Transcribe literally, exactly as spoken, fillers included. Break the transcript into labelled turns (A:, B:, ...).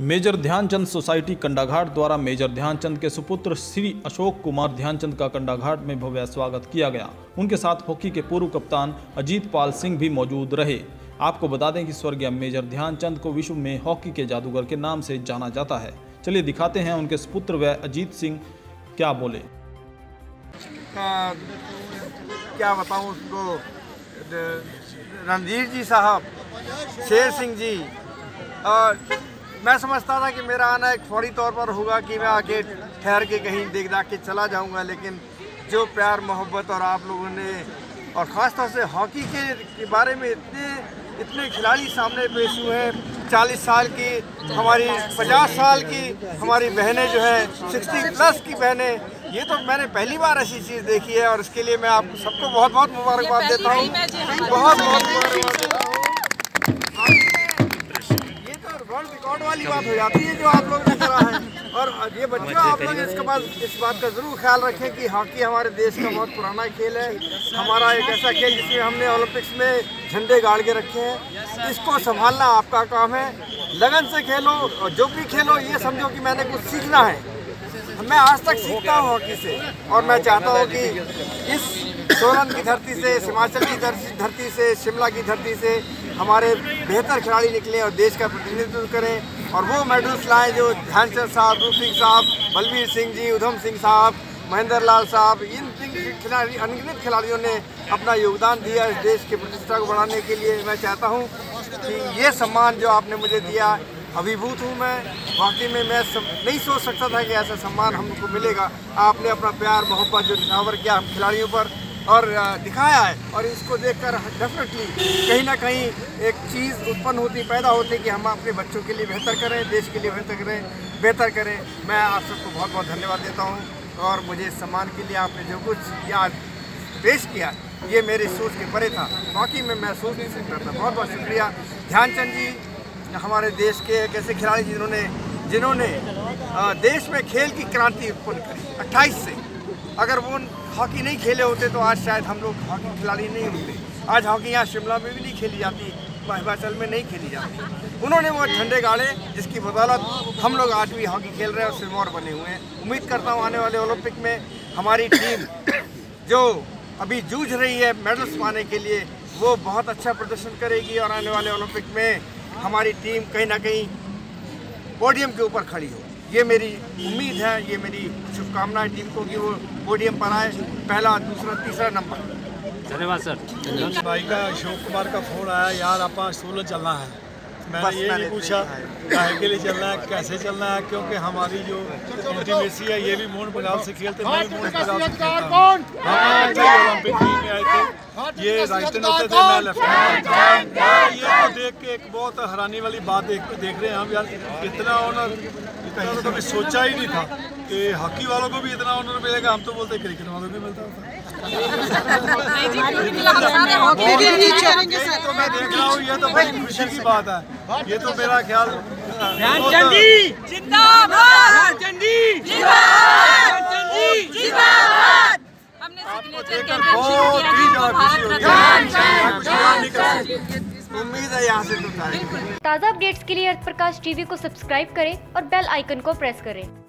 A: Major Dhyanchand society Kandaghat द्वारा major Dhyanchand के सुपुत्र श्री अशोक कुमार ध्यानचंद का कंडाघाट में भव्य स्वागत किया गया। उनके साथ हॉकी के पूर्व कप्तान अजीत पाल सिंह भी मौजूद रहे। आपको बता दें कि स्वर्गीय मेजर ध्यानचंद को विश्व में हॉकी के जादूगर के नाम से जाना जाता है। चलिए दिखाते हैं उनके सुपुत्र व अजीत सिंह क्या बोले।
B: आ, क्या बताऊं उसको, रणधीर जी साहब, शेर सिंह जी, और मैं समझता था कि मेरा आना एक फौरी तौर पर होगा कि मैं आके ठहर के कहीं देख दाख के चला जाऊंगा, लेकिन जो प्यार मोहब्बत और आप लोगों ने और ख़ास तौर से हॉकी के, के बारे में इतने इतने खिलाड़ी सामने पेश हुए हैं। चालीस साल की हमारी, पचास साल की हमारी बहनें जो है, साठ प्लस की बहनें, ये तो मैंने पहली बार ऐसी चीज़ देखी है और इसके लिए मैं आप सबको बहुत बहुत मुबारकबाद देता हूँ, बहुत बहुत मुबारकबाद देता हूँ। ये तो वर्ल्ड रिकॉर्ड वाली बात हो जाती है जो आप लोगों ने करा है। और ये बच्चों, आप लोग इसके बाद इस बात का ज़रूर ख्याल रखें कि हॉकी हमारे देश का बहुत पुराना खेल है। हमारा एक ऐसा खेल जिसमें हमने ओलंपिक्स में झंडे गाड़ के रखे हैं। इसको संभालना आपका काम है। लगन से खेलो और जो भी खेलो, ये समझो कि मैंने कुछ सीखना है। मैं आज तक सीखता हूँ हॉकी से और मैं चाहता हूँ कि इस सोलन की धरती से, हिमाचल की धरती से, शिमला की धरती से हमारे बेहतर खिलाड़ी निकलें और देश का प्रतिनिधित्व करें और वो मेडल्स लाएं जो ध्यानचंद साहब, रूप सिंह साहब, बलबीर सिंह जी, उधम सिंह साहब, महेंद्र लाल साहब, इन खिलाड़ी, अनगिनत खिलाड़ियों ने अपना योगदान दिया इस देश की प्रतिष्ठा को बढ़ाने के लिए। मैं चाहता हूँ कि ये सम्मान जो आपने मुझे दिया, अभिभूत हूँ मैं। वाकई में मैं सब नहीं सोच सकता था कि ऐसा सम्मान हमको मिलेगा। आपने अपना प्यार मोहब्बत जो निछावर किया हम खिलाड़ियों पर और दिखाया है, और इसको देखकर डेफिनेटली कहीं ना कहीं एक चीज़ उत्पन्न होती, पैदा होती कि हम अपने बच्चों के लिए बेहतर करें, देश के लिए बेहतर करें बेहतर करें मैं आप सबको बहुत बहुत धन्यवाद देता हूँ। और मुझे इस सम्मान के लिए आपने जो कुछ याद पेश किया, ये मेरी सोच के परे था। वाकई में मैं सोच नहीं सकता था। बहुत बहुत शुक्रिया। ध्यानचंद जी हमारे देश के एक ऐसे खिलाड़ी जिन्होंने जिन्होंने देश में खेल की क्रांति उत्पन्न करी अट्ठाईस से। अगर वो हॉकी नहीं खेले होते तो आज शायद हम लोग हॉकी खिलाड़ी नहीं होते। आज हॉकी यहाँ शिमला में भी नहीं खेली जाती, हिमाचल में नहीं खेली जाती। उन्होंने वो झंडे गाड़े जिसकी बदौलत हम लोग आज भी हॉकी खेल रहे हैं और सिरमौर बने हुए हैं। उम्मीद करता हूँ आने वाले ओलंपिक में हमारी टीम जो अभी जूझ रही है मेडल्स पाने के लिए, वो बहुत अच्छा प्रदर्शन करेगी और आने वाले ओलंपिक में हमारी टीम कहीं ना कहीं पोडियम के ऊपर खड़ी हो। ये मेरी उम्मीद है, ये मेरी शुभकामनाएं टीम को कि वो पोडियम पर आए, पहला, दूसरा, तीसरा नंबर।
C: धन्यवाद सर।
D: भाई का अशोक कुमार का फोन आया, यार आप सोलन चलना है। मैंने ये नहीं पूछा काहे के लिए चलना है, कैसे चलना है, क्योंकि हमारी जो इंटीमेसी है ये भी मोहन बंगाल से खेलते, मैं भी मोहन बंगाल से खेलता हूँ। ओलंपिक टीम में आए थे, ये राइटन होते थे, मैं लेफ्टिनेंट था। ये तो देख के एक बहुत हैरानी वाली बात देख देख रहे हैं हम। यार इतना ऑनर इतना तो कभी सोचा ही नहीं था कि हॉकी वालों को भी इतना ऑनर मिलेगा। हम तो बोलते क्रिकेट वालों को मिलता था। तो मैं देख रहा हूँ, ये तो बड़ी खुशी की बात है। ये तो मेरा ख्याल
C: ध्यानचंद जी जिंदाबाद, ध्यानचंद जी जिंदाबाद, ध्यानचंद जी जिंदाबाद।
B: आपको देखकर बहुत ही ज़्यादा खुशी होगी। उम्मीद है यहाँ से तो
E: ताज़ा अपडेट्स के लिए अर्थ प्रकाश टीवी को सब्सक्राइब करें और बेल आइकन को प्रेस करें।